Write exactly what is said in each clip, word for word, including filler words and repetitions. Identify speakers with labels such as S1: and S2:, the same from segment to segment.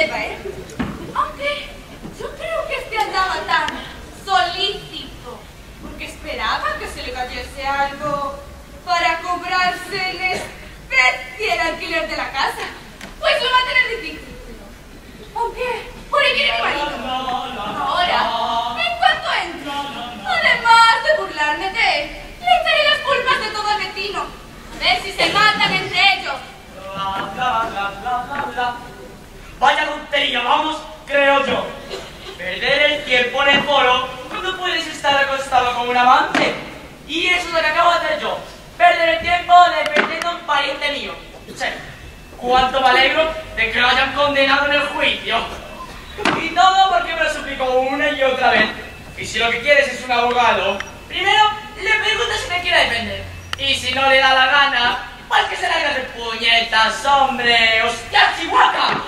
S1: sepa, ¿eh? Aunque yo creo que este andaba tan solícito, porque esperaba que se le cayese algo para cobrarse en especie el alquiler de la casa. Pues lo va a tener difícil. Aunque, por ahí viene mi marido. Ahora, en cuanto entre, además de burlarme de él, le echaré las culpas de todo al vecino. A ver si se matan entre ellos.
S2: Bla, bla, bla, bla, bla, bla. Vaya tontería, vamos, creo yo. Perder el tiempo en el foro cuando puedes estar acostado con un amante. Y eso es lo que acabo de hacer yo. Perder el tiempo defendiendo a un pariente mío. O sea, cuánto me alegro de que lo hayan condenado en el juicio. Y todo porque me lo suplicó una y otra vez. Y si lo que quieres es un abogado, primero le preguntas si te quiere defender. Y si no le da la gana, pues que se larga de puñetas, hombre. ¡Hostia, chihuahua!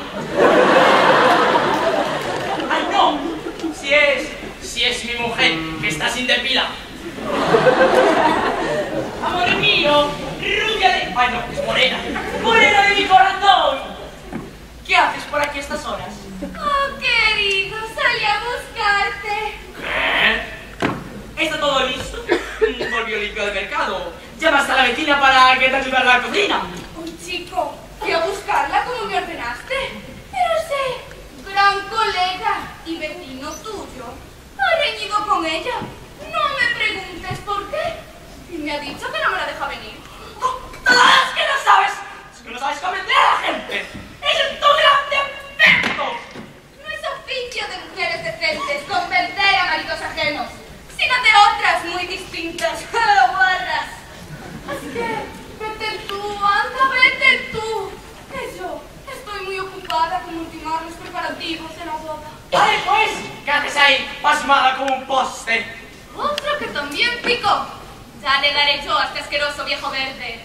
S2: ¡Ay, no! Si es, si es mi mujer, que está sin depilar. Amor mío, rubia de... Ay, no, es morena. Morena de mi corazón. ¿Qué haces por aquí a estas horas?
S1: Oh, querido, salí a buscarte.
S2: ¿Qué? ¿Está todo listo? Volvió limpio del mercado. ¿Llamas a la vecina para que te ayude a la cocina?
S1: Un chico, fui a buscarla como me ordenaste. Pero ese gran colega y vecino tuyo ha reñido con ella. No me preguntes por qué. Y me ha dicho que no me la deja venir.
S2: ¡Oh, ¡es que no sabes! ¡Es que no sabes convencer a la gente! ¡Ese es tu gran defecto!
S1: No es oficio de mujeres decentes convencer a maridos ajenos, sino de otras muy distintas. ¡Guarras! Así que, vete tú, anda, vete tú. Que yo estoy muy ocupada con ultimar los preparativos de la boda.
S2: ¡Vale, pues! ¿Qué haces ahí, pasmada como un poste?
S1: Otro que también picó. Ya le daré yo a este asqueroso viejo verde.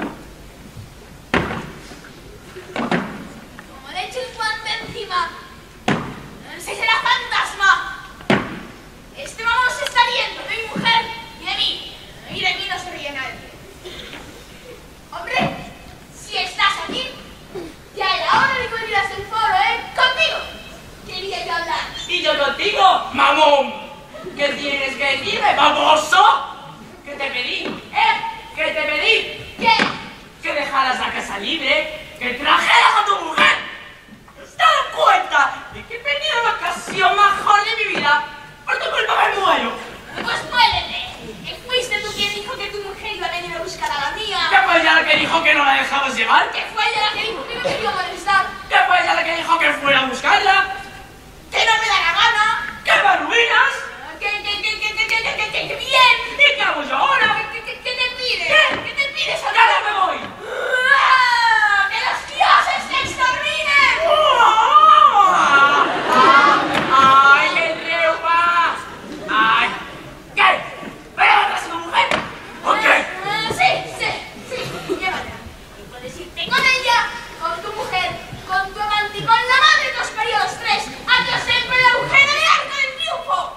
S3: Como le eche el guante encima, ¡se será fantasma! Este vamos se está riendo de mi mujer y de mí. Y de mí no se ríe nadie. Hombre, si estás aquí, ya era hora de que vinieras al foro, ¿eh? Contigo quería yo hablar.
S2: ¿Y yo contigo, mamón? ¿Qué tienes que decirme, baboso? ¿Qué te pedí? ¿Eh? ¿Qué te pedí?
S3: ¿Qué?
S2: Que dejaras la casa libre, que trajeras a tu mujer. ¿Te has dado cuenta de que he perdido la ocasión mejor de mi vida? Por tu culpa me muero.
S3: Pues muérete. Que fuiste tú quien dijo que tu mujer iba a venir a buscar a la mía.
S2: ¿Qué fue ella la que dijo que no la dejabas llevar?
S3: Que fue ella la que dijo que no me quería molestar.
S2: ¿Qué fue ella la que dijo que fuera a buscarla?
S3: Que no me da la gana.
S2: ¿Qué me arruinas?
S3: Que, que, que, que, que, que, que, que, que, que bien.
S2: ¿Y qué hago yo ahora?
S3: ¿Qué, qué, qué te pides?
S2: ¿Qué?
S3: ¿Qué te pides?
S2: ¡Ya no me voy!
S3: ¡Ah! ¡Que los dioses te exterminen!
S2: ¡Ah! ¡Ah! ¡Ay, el reuma! ¡Ay! ¿Qué? ¿Pero atrás a tu mujer? ¿O qué?
S3: Ah, sí, sí, sí. Llévala. Y puedes irte con ella, con tu mujer, con tu amante y con la madre que os parió a los tres. ¡Adiós siempre el agujero del arco del triunfo!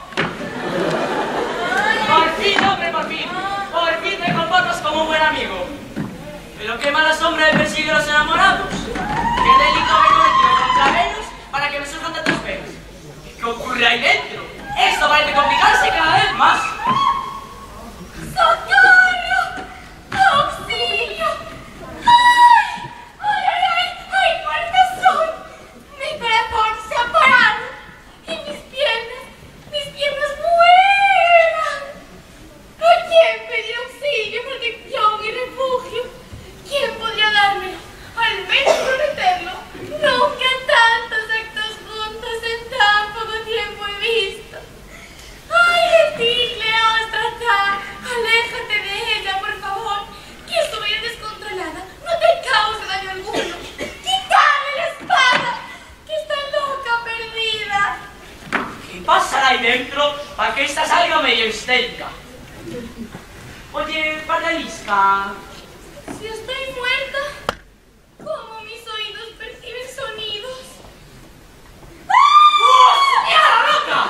S2: Por fin, hombre, por fin. Por fin te comportas como un buen amigo. Pero qué mala sombra de persigue a los enamorados. Qué delito me he cometido contra Venus para que me surjan tantas penas. ¿Qué ocurre ahí dentro? Esto parece complicarse cada vez más.
S1: ¡Socorro! ¡Auxilio! ¡Ay! ¡Ay, ay, ay! ¡Ay, muerta soy! Mi corazón se ha parado y mis piernas, mis piernas vuelan. ¿A quién pedir auxilio, protección y refugio? ¿Quién podría dármelo? Al menos prometerlo. Nunca tantos actos juntos en tan poco tiempo he visto. ¡Ay, de ti, Cleóstrata! Aléjate de ella, por favor, que su vida descontrolada no te cause daño alguno. ¡Quítale la espada, que está loca, perdida!
S2: ¿Qué pasa ahí dentro para que esta salga medio histérica? Oye, Pardalisca.
S1: Si estoy muerta, ¿cómo mis oídos perciben sonidos?
S2: ¡Hostia, loca!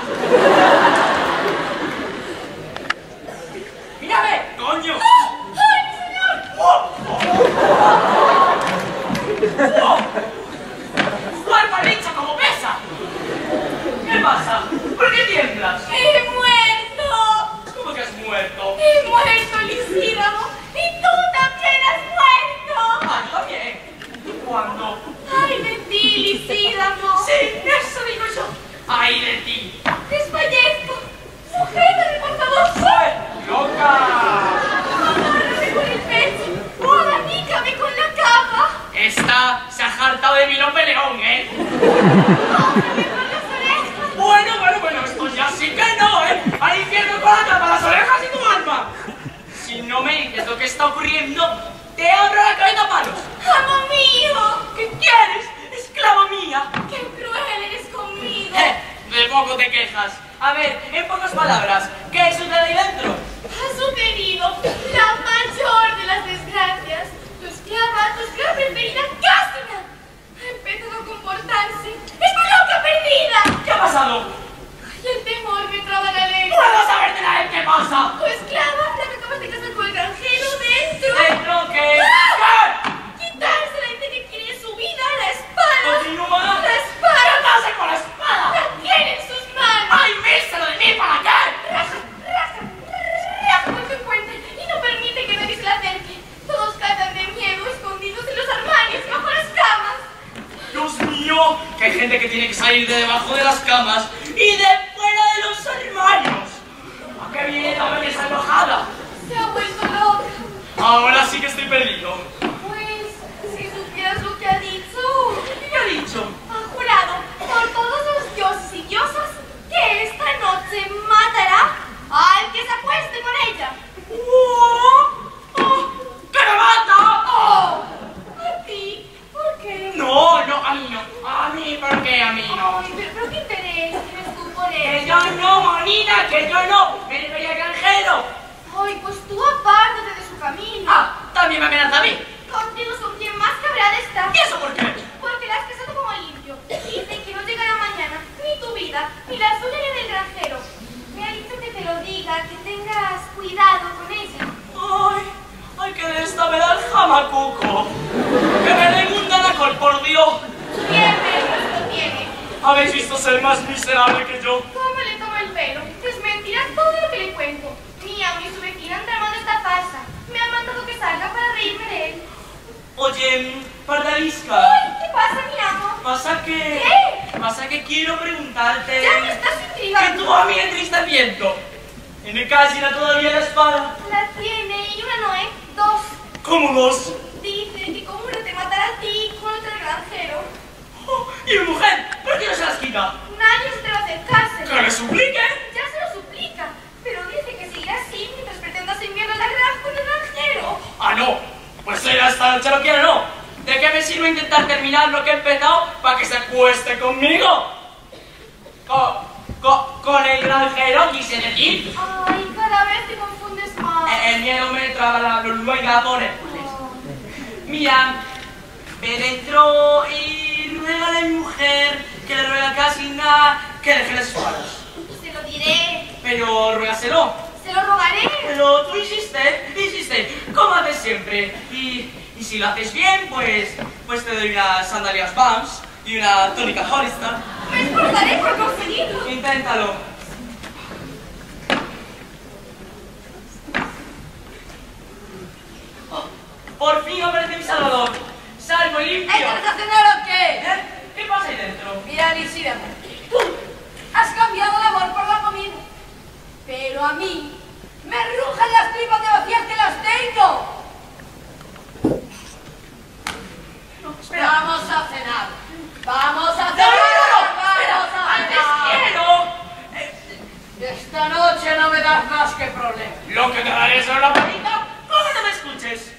S2: ¡Mírame, coño!
S1: ¡Ay, mi señor!
S2: ¡Oh! ¡Oh! ¡Oh! ¡Cuerpo bicho como pasa? ¿Por qué tiemblas?
S1: ¡He muerto!
S2: ¿Cómo que has muerto?
S1: ¡He muerto, Lisídamo! ¡Y tú también has muerto!
S2: Ah, yo también. ¿Cuándo?
S1: ¡Ay de ti, Lisídamo!
S2: Sí, eso digo yo. ¡Ay de ti!
S1: ¡Desfallezco! ¡Sujétame, por favor!
S2: ¡Ay, loca!
S1: ¡Agárrame con el pecho! ¡O abanícame con la capa!
S2: Esta se ha hartado de mi Lope León, ¿eh?
S1: ¡Cógeme por las orejas!
S2: Bueno, bueno, bueno, esto ya sí que no, ¿eh? Al infierno con la capa, las orejas y tu alma. Si no me dices lo que está ocurriendo, te abro la cabeza a palos.
S1: ¡Amo mío!
S2: ¿Qué quieres, esclava mía?
S1: ¡Qué cruel eres conmigo!
S2: Eh, de poco te quejas. A ver, en pocas palabras, ¿qué sucede ahí dentro?
S1: Ha sucedido la mayor de las desgracias. Tu esclava, tu esclava preferida, Casina, ha empezado a comportarse. ¡Está loca perdida!
S2: ¿Qué ha pasado?
S1: Y el temor me traba la lengua.
S2: ¿Puedo saber de la vez qué pasa?
S1: Tu esclava, la que acabas de casar con el granjero dentro.
S2: ¿Dentro qué?
S1: ¡Ah!
S2: ¿Qué?
S1: Quitársela y que quiere su vida a la espada.
S2: Continúa.
S1: ¡La
S2: ¿Qué
S1: espada!
S2: hace con la espada?
S1: ¡La tiene en sus manos!
S2: ¡Ay, míselo de mí, ¿para qué?
S1: Raja, raja, raja por su encuentre y no permite que nadie se la acerque. Todos catan de miedo, escondidos en los armarios, bajo las camas.
S2: Dios mío, que hay gente que tiene que salir de debajo de las camas y de fuera de los armarios. ¿A qué viene la belleza enojada?
S1: Se ha vuelto loca.
S2: Ahora sí que estoy perdido.
S1: Pues, si supieras lo que ha dicho,
S2: ¿Qué ha dicho?
S1: ha jurado por todos los dioses y diosas que esta noche matará al que se acueste con ella.
S2: ¡Oh! ¡Oh! ¡Que me mata! ¡Oh!
S1: ¿A ti? ¿Por qué?
S2: No, no, a mí no. A mí, ¿por qué a mí no?
S1: Ay, pero, pero ¿qué interés tienes tú por
S2: Que
S1: él?
S2: yo no, monina, que yo no. Me refería al granjero.
S1: Ay, pues tú apártate de su camino.
S2: Ah, también me amenaza a mí.
S1: Contigo son quien más cabreada está.
S2: ¿Y eso por qué?
S1: Porque la has casado como limpio. Dicen que no llegará mañana ni tu vida, ni la suya ni del granjero. Me ha dicho que te lo diga, que tengas cuidado con ella.
S2: Ay, ay, que de esta me da el jamacuco. Que me den un danacol, por Dios.
S1: Bien menos lo tiene.
S2: Habéis visto ser más miserable que yo.
S1: ¿Cómo le toma el pelo? Desmentirá todo lo que le cuento. Mi amo y su vecina han tramado esta farsa. Me han mandado que salga para reírme de él.
S2: Oye, Pardalisca.
S1: Ay, ¿qué pasa, mi amo?
S2: Pasa que...
S1: ¿Qué?
S2: Pasa que quiero preguntarte...
S1: Ya me estás
S2: Que
S1: intrigando.
S2: tú a mí entristeciendo. ¿Tiene Casina todavía la espada?
S1: La tiene y una no, ¿eh? Dos.
S2: ¿Cómo dos?
S1: Dice que como una te matará a ti con otra granjero.
S2: Oh, y mi mujer, ¿por qué no se las quita?
S1: Nadie se te va a acercarse.
S2: ¡Que le suplique!
S1: Ya se lo suplica, pero dice que seguirá así mientras pretendas enviarlo a la granja con el granjero.
S2: Ah, no. Pues era esta noche lo quiero, no. ¿De qué me sirve intentar terminar lo que he empezado para que se acueste conmigo? Con, con, con el granjero, quise decir.
S1: Ay, cada vez te confundes más.
S2: El, el miedo me traba la lengua y la pone. Mira, ve dentro y ruégale a mi mujer que le ruega a Casina que deje las espadas.
S1: Se lo diré,
S2: Pero ruégaselo.
S1: se lo rogaré.
S2: Pero tú insiste, insiste, como haces siempre. Y, y si lo haces bien, pues, pues te doy unas sandalias Vans y una túnica Hollister.
S1: Me esforzaré por conseguirlo.
S2: Inténtalo. Oh, por fin aparece mi salvador. Salvo y limpio.
S4: ¿Entras a cenar o qué?
S2: ¿Eh? ¿Qué pasa ahí dentro?
S4: Mira, Lisídamo, tú has cambiado el amor por la comida, pero a mí me rujan las tripas de vacías que las tengo.
S2: Espera.
S4: Vamos a cenar. Vamos a
S2: ¡No,
S4: cenar.
S2: no, no!
S4: Vamos
S2: ¡Espera!
S4: a
S2: ¡Antes
S4: cenar.
S2: quiero! Eh,
S4: Esta noche no me das más que problemas.
S2: Lo que te daré es una panita. ¿Cómo no me escuches?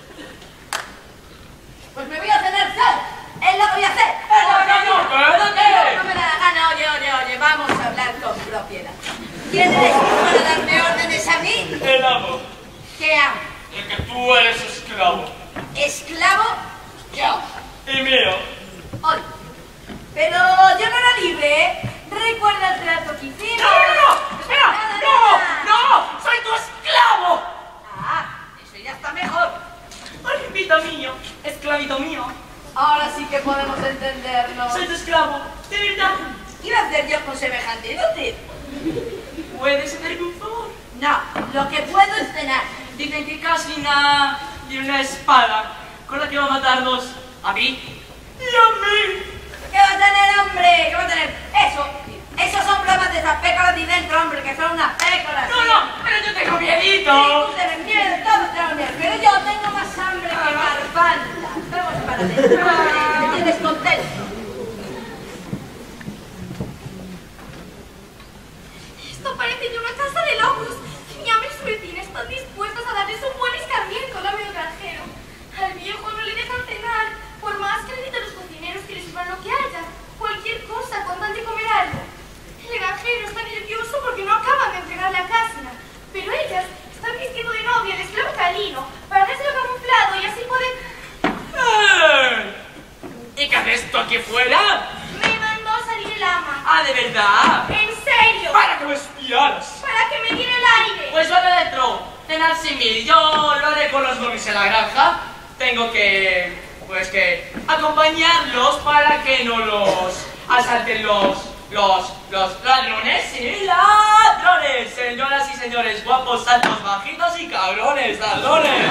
S4: Pues me voy a cenar sal. Es lo que voy a hacer.
S2: No, no, no, quédate.
S4: No me da la gana. Oye, oye, oye, vamos a hablar con propiedad. ¿Quién eres tú para darme órdenes a mí?
S2: El amo.
S4: ¿Qué amo?
S2: El que tú eres esclavo.
S4: ¿Esclavo? Yo.
S2: Y mío.
S4: Oye, pero yo no era libre, ¿eh? ¿Recuerda el trato que hicimos?
S2: ¡No, no, no! ¡Espera!
S4: Nada,
S2: ¡No!
S4: nada.
S2: ¡No! ¡Soy tu esclavo!
S4: Ah, eso ya está mejor.
S2: ¡Olivito mío! ¡Esclavito mío!
S4: Ahora sí que podemos entendernos.
S2: ¡Soy tu esclavo! ¡De verdad!
S4: ¿qué iba a hacer yo con semejante inútil?
S2: ¿Puedes hacerme un favor?
S4: No, lo que puedo es cenar.
S2: Dicen que Casina tiene una espada con la que va a matarnos a mí y a mí.
S4: ¿Qué va a tener, hombre? ¿Qué va a tener? Eso, esos son bromas de esas pécolas de dentro, hombre, que son unas pécolas.
S2: No,
S4: ¿sí?
S2: no, pero yo tengo miedito.
S4: Sí, tú tienes miedo, todos tenemos miedo, pero yo tengo más hambre que garbanzas. Vamos para adentro. ¿Me tienes contento?
S1: Esto parece de una casa de locos. Mi ama y su vecina están dispuestos a darles un buen escarmiento al amigo granjero. Al viejo no le dejan cenar, por más que le dicen los cocineros que les sirvan lo que haya. Cualquier cosa con tal de comer algo. El granjero está nervioso porque no acaban de entregar la casna. Pero ellas están vistiendo de novia al esclavo Calino para dárselo camuflado y así poder...
S2: ¡Eh! ¿Y qué haces tú aquí fuera?
S1: Me mandó a salir el ama.
S2: Ah, ¿de verdad?
S1: ¿En serio?
S2: Para que me espiaras.
S1: Para que me diera el aire.
S2: Pues yo adentro, cenar sin mí. Yo lo haré con los novios en la granja. Tengo que, pues que, acompañarlos para que no los asalten los, los, los ladrones. Sí, ladrones. Señoras y señores, guapos, altos, bajitos y cabrones, ladrones.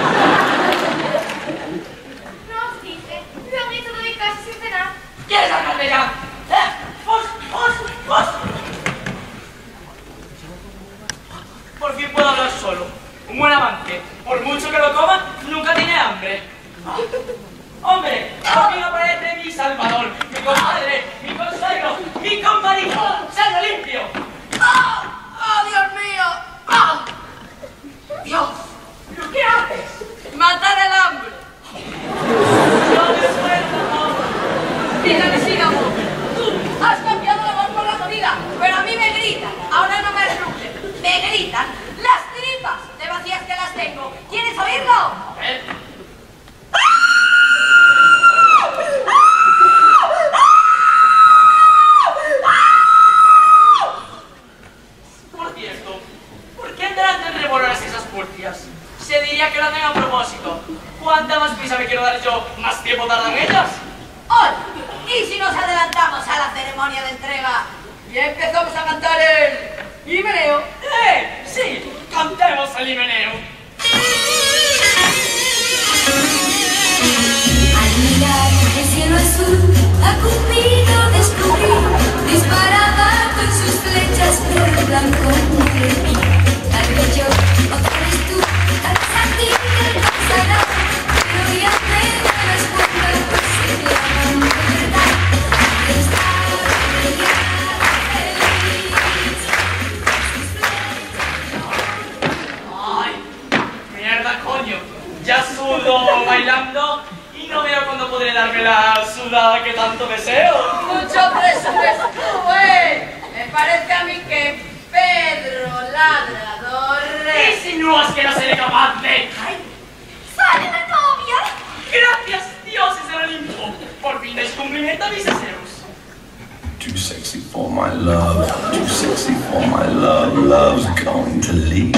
S1: No os dije, lo han echado de casa sin cenar.
S2: ¿Quieres sacarte ya? ¡Eh! ¡Pos, pos, pos! Por fin puedo hablar solo. Un buen amante, por mucho que lo coma, nunca tiene hambre. Ah. ¡Hombre! Por fin aparece mi salvador, mi compadre, mi consuelo, mi compañero, ¡Salgo limpio!
S4: ¡Oh! ¡Oh, Dios mío! ¡Oh!
S2: ¡Dios! ¿Pero qué haces?
S4: ¡Matar el hambre!
S2: ¡No me suelto!
S4: Dígame, sigamos. Tú has cambiado el amor por la comida, pero a mí me gritan. Ahora no me rugen, me gritan las tripas de vacías que las tengo. ¿Quieres oírlo?
S2: ¿Eh? Por cierto, ¿por qué andarán tan revolonas esas furcias? Se diría que lo hacen a propósito. ¿Cuánta más prisa me quiero dar yo? ¿Más tiempo tardan ellas?
S4: Hoy, ¿y si nos adelantamos a la ceremonia de entrega y empezamos a cantar el himeneo?
S2: ¡Eh! ¡Sí! ¡Cantemos el himeneo!
S5: Al mirar el cielo azul, a Cupido descubrí, disparaba con sus flechas, pero el blanco no creí. Tal vez yo, o tal vez tú, tal vez a ti te alcanzará, pero ya te darás cuenta, pues se claman de verdad. Ahí está, brillando feliz, sus flechas.
S2: ¡Ay! ¡Mierda, coño! Ya sudo bailando y no veo cuándo podré darme la sudada que tanto deseo.
S4: Mucho presupuesto, ¿eh? Me parece a mí que Pedro Ladrador...
S2: ¿Qué insinúas que no seré capaz de?
S4: ¡Ay!
S1: ¡Sale la novia!
S2: ¡Gracias, dioses del Olimpo! Por fin descumplimento a mis deseos.
S6: Too sexy for my love, too sexy for my love, love's going to leave.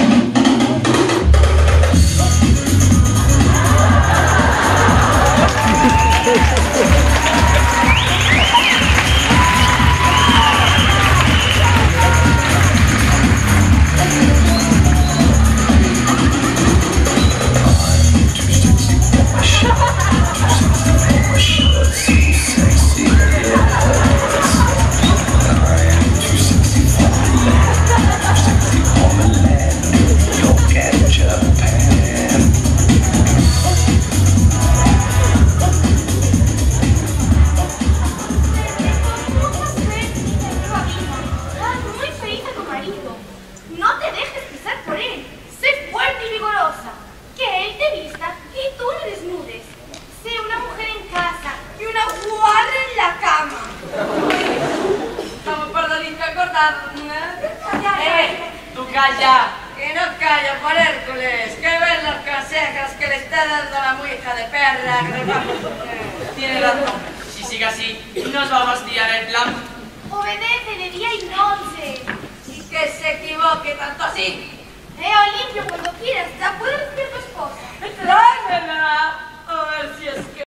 S2: ¡Eh! ¡Tú calla!
S4: Que no calla, por Hércules, que ven los consejos que le está dando la muy hija de perra, que nos vamos.
S2: Tiene razón. Si sigue así, nos va a fastidiar el plan.
S1: Obedece de día y noche.
S4: Y que se equivoque tanto así.
S1: Eh, Olimpio, cuando quieras, ya puedes decir tu esposa.
S4: Tráemela, a ver si es